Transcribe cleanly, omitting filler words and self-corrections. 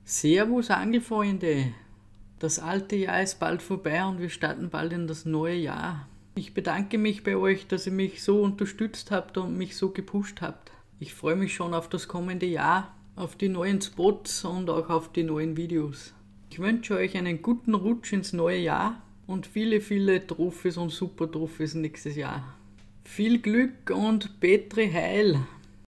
Servus Angelfreunde! Das alte Jahr ist bald vorbei und wir starten bald in das neue Jahr. Ich bedanke mich bei euch, dass ihr mich so unterstützt habt und mich so gepusht habt. Ich freue mich schon auf das kommende Jahr, auf die neuen Spots und auch auf die neuen Videos. Ich wünsche euch einen guten Rutsch ins neue Jahr und viele, viele Trophys und Super Trophys nächstes Jahr. Viel Glück und Petri Heil!